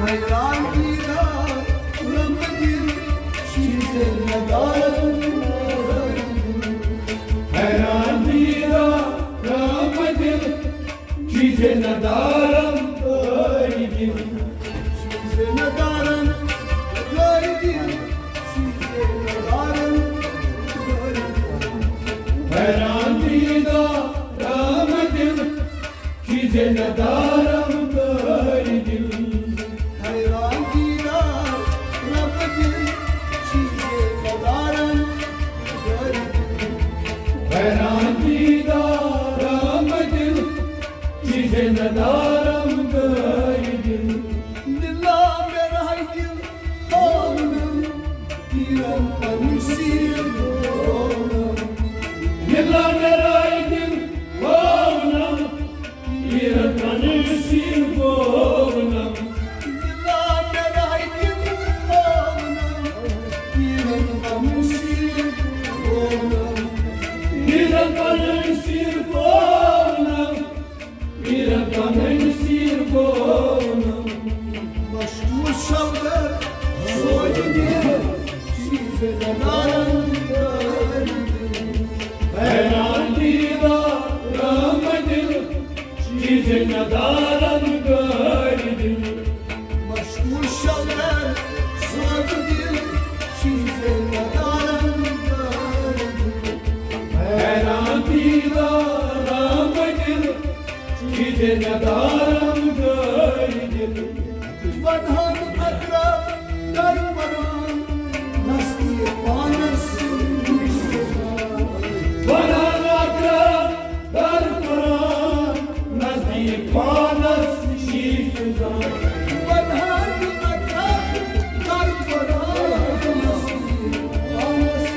हैरान कीदा रमदिल चीज़े नदारम हैरान कीदा रमदिल चीज़े नदारम कोई दिल चीज़े नदारम कोई दिल चीज़े नदारम हैरान कीदा रमदिल चीज़े नदारम कोई दिल हैरान कीदा रमदिल चीज़े नदारम हैरान कीदा रमदिल चीज़े नदारम कोई दिल दिला मेरा दिल होनम तीरन तनसीर होनम दिला मेरा दिल होनम तीरन तनसीर होनम दिला मेरा दिल होनम तीरन तनसीर होनम तीरन तनसीर होनम तीरन तनसीर होनम मशहूर शब्द सोच दिल चीज़े नदारम हैरान कीदा रमदिल चीज़े नदारम कोई दिल मशहूर शब्द सोच दिल चीज़े नदारम हैरान कीदा रमदिल चीज़े नदारम कोई दिल बंधन अकरम दर बरान नस्ती पानस वनन अकरम दर कुरान नज़दीक पानस शीश जान बंधन अकरम दर बरान नस्ती पानस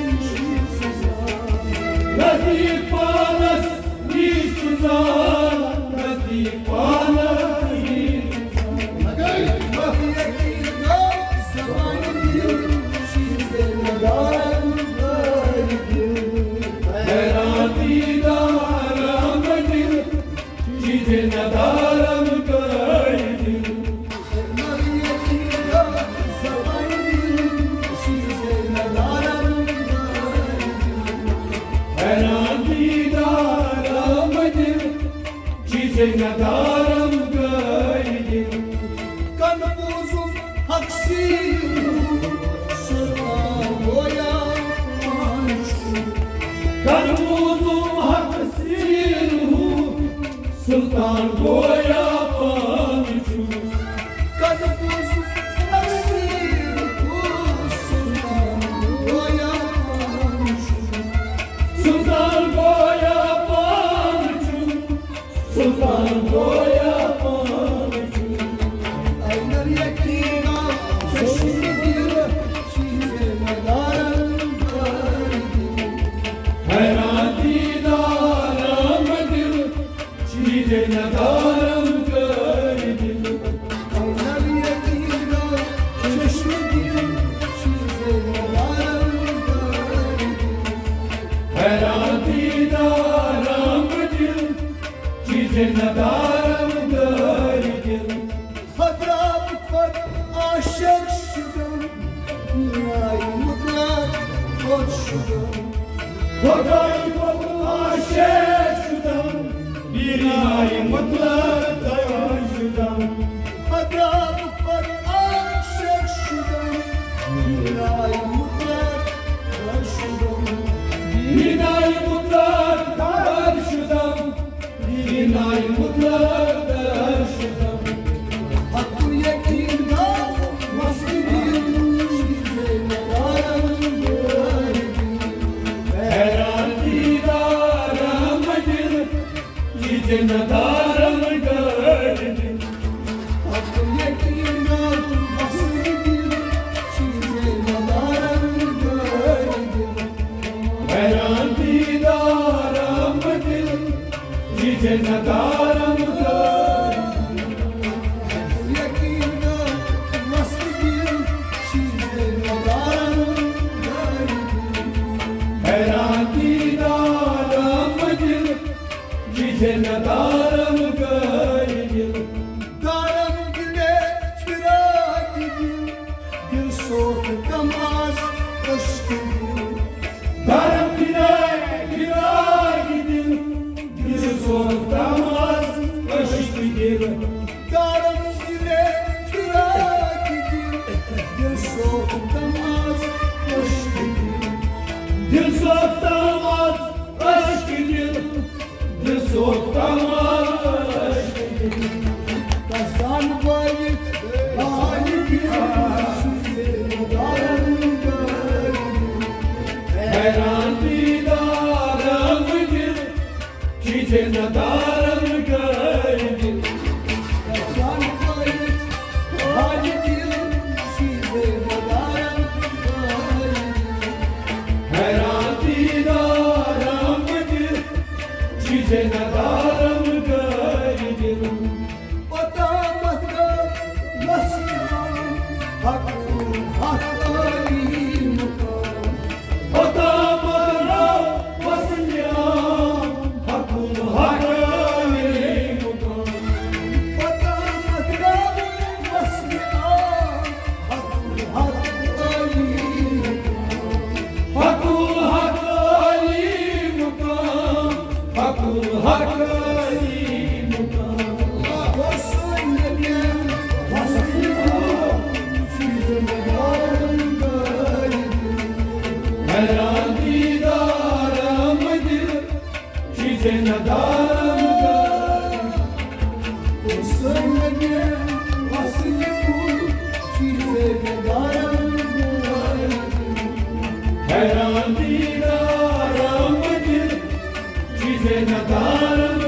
नज़दीक पानस शीश जान नज़दीक पानस शीश हैरान कीदा रमदिल चीज़े नदारम कोई दिल हैरान कीदा रमदिल चीज़े नदारम कोई दिल Kanbuzum haksiyum Sırma boya konuştum Kanbuzum haksir hूँ सुल्तान गोया Panchu Kanbuzum haksiyum Sırma boya konuştum सुल्तान गोया पांचू सुल्तान गोया Panchu Aynar yakina Seşidir Çiğze medarım हैरान कीदा रमदिल चीज़े नदारम कोई दिल Aynar yakina Seşidir Çiğze medarım हैरान कीदा रमदिल चीज़े नदारम कोई दिल Hadrabık var aşık şudur Nihai mutlak koç şudur खुदाई को आशिक़ुदम बिनाई मुतलक दयाशुदम Hadrabık var aşık şudur Nihai mutlak koç şudur बिनाई मुतलक दयाशुदम बिनाई मुतलक दयाशुदम Hakkı yakında Masti bir çiğze medarım हैरान कीदा रमदिल चीज़े नदारम कोई दिल Hakkı yakında हैरान दीदारम दिल चीज़ें नदारम गर्दिल हैरान दीदारम दिल चीज़ें नदारम गर्दिल हैरान दीदारम दिल चीज़ें नदारम हैरान दीदारम दिल चीज़ें नदारम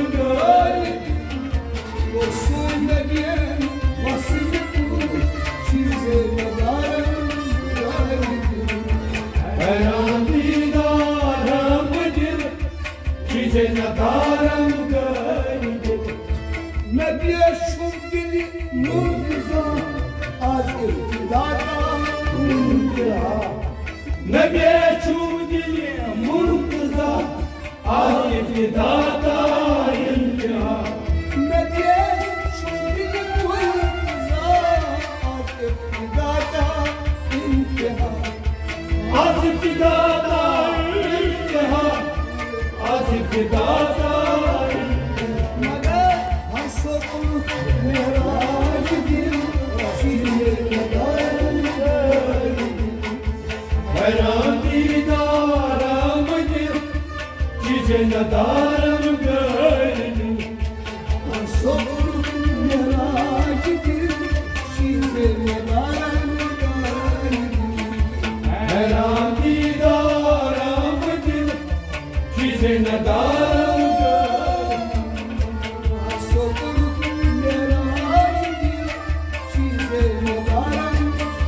हैरान दीदारम दिल चीज़ें नदारम गर्दिल मैं बेशुम दिली मुर्तज़ा आज इफ्तिदाता इंतहा मैं बेशुम दिली मुर्तज़ा आज इफ्तिदाता इंतहा मैं बेशुम दिली मुर्तज़ा आज इफ्तिदाता इंतहा आज इफ्तिदाता इंतहा आज इफ्तिदाता मगर हंसो मेराज दिल चीज़ें नदारम हैरान दीदारम दिल चीज़ें नदारम गर्दिल हंसो मेराज दिल चीज़ें नदारम हैरान दीदारम दिल चीज़ें नदारम हंसो मेराज दिल चीज़ें नदारम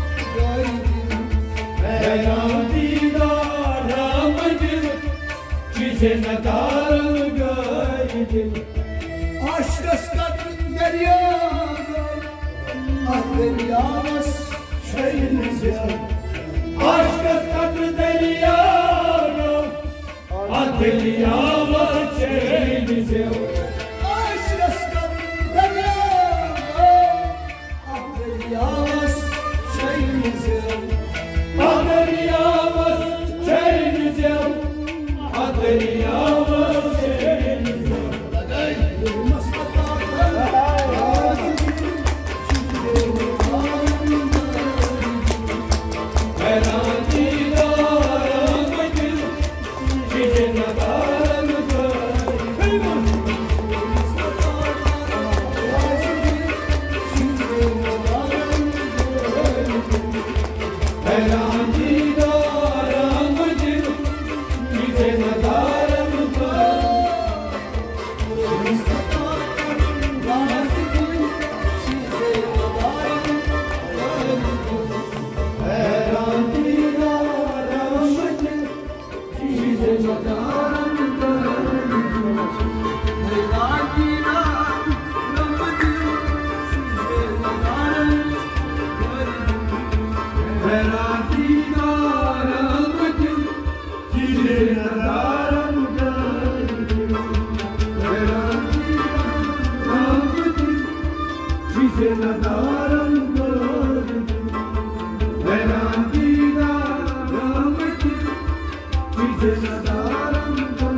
हैरान दीदारम दिल चीज़ें नदारम गर्दिल Aşkıs kadın deryaga Ahliyamız şeyiniz ya aşk katı deryaga adil yağmur çeynize Aşkıs kadın deryaga Ahliyamız şeyiniz ya adil yağmur çeynize adil yağmur çeynize हैरान दीदारम दिल चीज़ें नदारम हैरान दीदारम दिल चीज़ें नदारम हैरान दीदारम दिल चीज़ें नदारम हैरान दीदारम दिल चीज़ें नदारम हैरान दीदारम दिल चीज़ें नदारम हैरान दीदारम दिल चीज़ें नदारम